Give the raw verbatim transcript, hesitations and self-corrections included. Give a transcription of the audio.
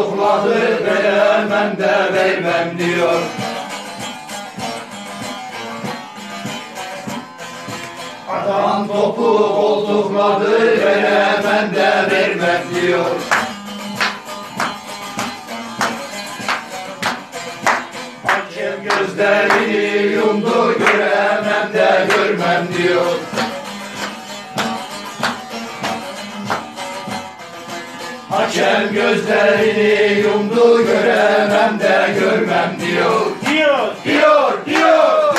koltukladı, veremem de vermem diyor. Adam topu koltukladı, veremem de vermem diyor. Hakem gözlerini yumdu, göremem de görmem diyor. Hakem gözlerini yumdu, göremem de görmem diyor. Diyor, Diyor, diyor.